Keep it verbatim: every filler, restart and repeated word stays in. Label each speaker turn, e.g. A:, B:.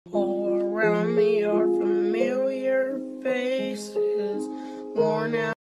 A: All around me are familiar faces, worn out.